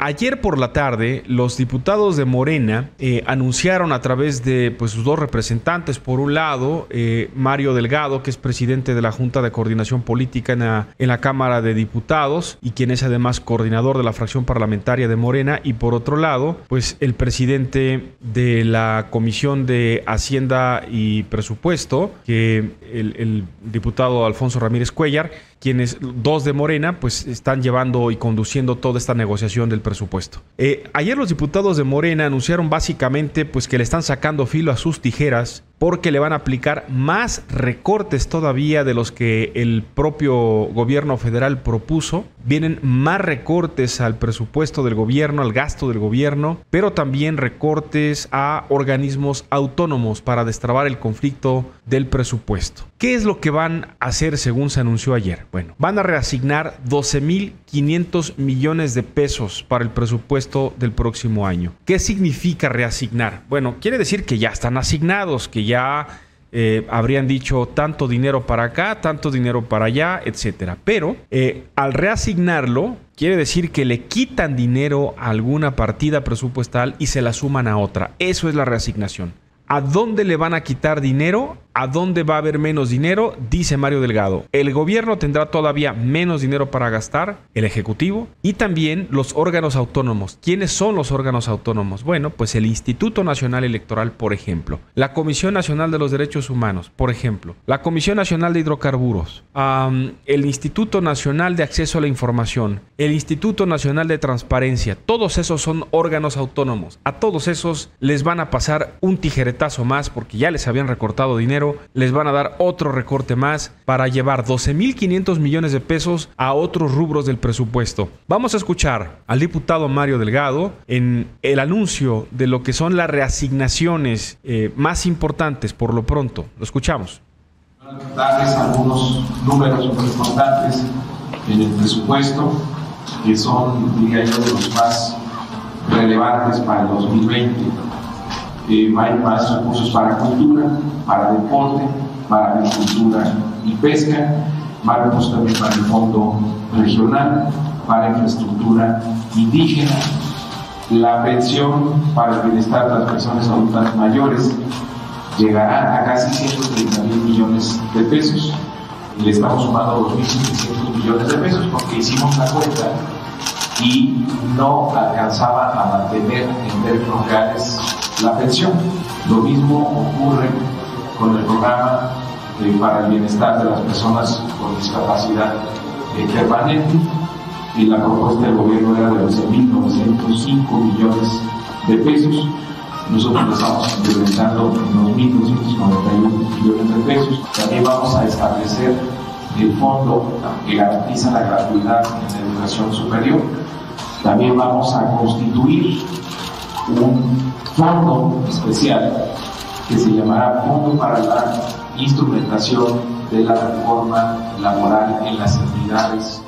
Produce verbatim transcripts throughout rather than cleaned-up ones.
Ayer por la tarde, los diputados de Morena eh, anunciaron a través de pues, sus dos representantes, por un lado, eh, Mario Delgado, que es presidente de la Junta de Coordinación Política en la, en la Cámara de Diputados y quien es además coordinador de la fracción parlamentaria de Morena, y por otro lado, pues el presidente de la Comisión de Hacienda y Presupuesto, que el, el diputado Alfonso Ramírez Cuellar, quienes dos de Morena pues están llevando y conduciendo toda esta negociación del presupuesto. Eh, ayer los diputados de Morena anunciaron básicamente pues que le están sacando filo a sus tijeras porque le van a aplicar más recortes todavía de los que el propio gobierno federal propuso. Vienen más recortes al presupuesto del gobierno, al gasto del gobierno, pero también recortes a organismos autónomos para destrabar el conflicto del presupuesto. ¿Qué es lo que van a hacer según se anunció ayer? Bueno, van a reasignar doce mil quinientos millones de pesos para el presupuesto del próximo año. ¿Qué significa reasignar? Bueno, quiere decir que ya están asignados, que ya eh, habrían dicho tanto dinero para acá, tanto dinero para allá, etcétera. Pero eh, al reasignarlo, quiere decir que le quitan dinero a alguna partida presupuestal y se la suman a otra. Eso es la reasignación. ¿A dónde le van a quitar dinero? ¿A dónde va a haber menos dinero? Dice Mario Delgado. El gobierno tendrá todavía menos dinero para gastar, el Ejecutivo, y también los órganos autónomos. ¿Quiénes son los órganos autónomos? Bueno, pues el Instituto Nacional Electoral, por ejemplo. La Comisión Nacional de los Derechos Humanos, por ejemplo. La Comisión Nacional de Hidrocarburos. Um, el Instituto Nacional de Acceso a la Información. El Instituto Nacional de Transparencia. Todos esos son órganos autónomos. A todos esos les van a pasar un tijeretazo más porque ya les habían recortado dinero. Les van a dar otro recorte más para llevar doce mil quinientos millones de pesos a otros rubros del presupuesto. Vamos a escuchar al diputado Mario Delgado en el anuncio de lo que son las reasignaciones eh, más importantes por lo pronto. Lo escuchamos. Darles algunos números muy importantes en el presupuesto que son, diría yo, de los más relevantes para el dos mil veinte. Eh, hay más recursos para cultura, para deporte, para agricultura y pesca, más recursos también para el fondo regional, para infraestructura indígena, la pensión para el bienestar de las personas adultas mayores llegará a casi ciento treinta mil millones de pesos. Le estamos sumando dos mil setecientos millones de pesos porque hicimos la cuenta y no alcanzaba a mantener en términos reales la pensión. Lo mismo ocurre con el programa eh, para el bienestar de las personas con discapacidad eh, permanente, y la propuesta del gobierno era de doce mil novecientos cinco millones de pesos. Nosotros lo estamos implementando en dos mil doscientos noventa y uno millones de pesos. También vamos a establecer el fondo que garantiza la gratuidad en la educación superior. También vamos a constituir un fondo especial que se llamará Fondo para la Instrumentación de la Reforma Laboral en las Entidades.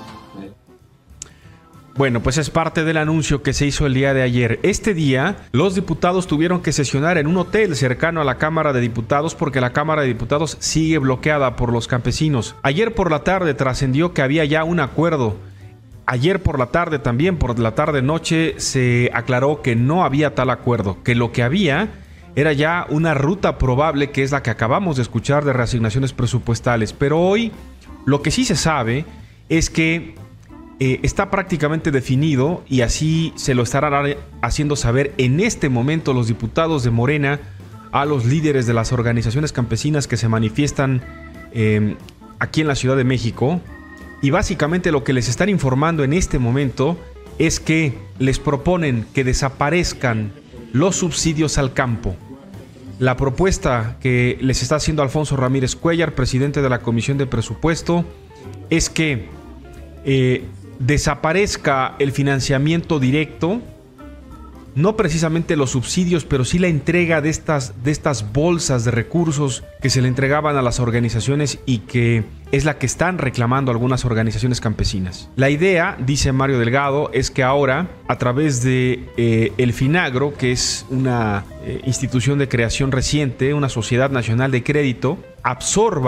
Bueno, pues es parte del anuncio que se hizo el día de ayer. Este día, los diputados tuvieron que sesionar en un hotel cercano a la Cámara de Diputados porque la Cámara de Diputados sigue bloqueada por los campesinos. Ayer por la tarde trascendió que había ya un acuerdo. Ayer por la tarde también, por la tarde-noche, se aclaró que no había tal acuerdo, que lo que había era ya una ruta probable, que es la que acabamos de escuchar, de reasignaciones presupuestales. Pero hoy lo que sí se sabe es que eh, está prácticamente definido, y así se lo estarán haciendo saber en este momento los diputados de Morena a los líderes de las organizaciones campesinas que se manifiestan eh, aquí en la Ciudad de México. Y básicamente lo que les están informando en este momento es que les proponen que desaparezcan los subsidios al campo. La propuesta que les está haciendo Alfonso Ramírez Cuellar, presidente de la Comisión de Presupuesto, es que eh, desaparezca el financiamiento directo, no precisamente los subsidios, pero sí la entrega de estas, de estas bolsas de recursos que se le entregaban a las organizaciones y que es la que están reclamando algunas organizaciones campesinas. La idea, dice Mario Delgado, es que ahora, a través de eh, el Finagro, que es una eh, institución de creación reciente, una sociedad nacional de crédito, absorba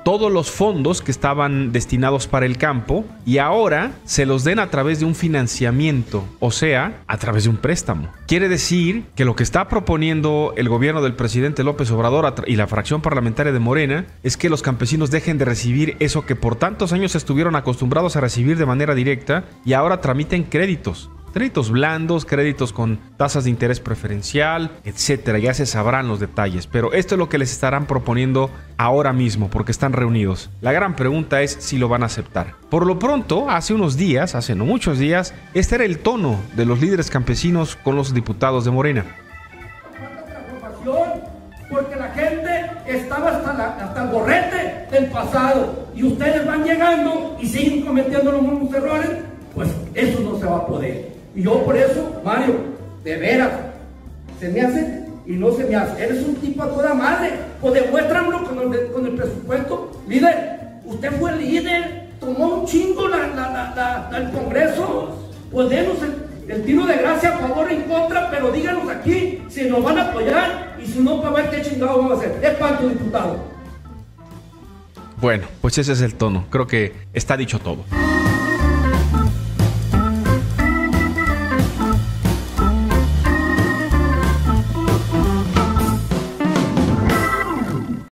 todos los fondos que estaban destinados para el campo y ahora se los den a través de un financiamiento, o sea, a través de un préstamo. Quiere decir que lo que está proponiendo el gobierno del presidente López Obrador y la fracción parlamentaria de Morena es que los campesinos dejen de recibir eso que por tantos años estuvieron acostumbrados a recibir de manera directa y ahora tramiten créditos. Créditos blandos, créditos con tasas de interés preferencial, etcétera. Ya se sabrán los detalles, pero esto es lo que les estarán proponiendo ahora mismo porque están reunidos. La gran pregunta es si lo van a aceptar. Por lo pronto, hace unos días, hace no muchos días, este era el tono de los líderes campesinos con los diputados de Morena. Porque la gente estaba hasta, la, hasta el borrete del pasado y ustedes van llegando y siguen cometiendo los mismos errores, pues eso no se va a poder. Y yo por eso, Mario, de veras, se me hace y no se me hace. Eres un tipo a toda madre. Pues demuéstramelo con el, con el presupuesto. Líder, usted fue líder, tomó un chingo la, la, la, la, el Congreso. Pues denos el, el tiro de gracia a favor y en contra, pero díganos aquí si nos van a apoyar y si no, para ver qué chingado vamos a hacer. Es cuanto, diputado. Bueno, pues ese es el tono. Creo que está dicho todo.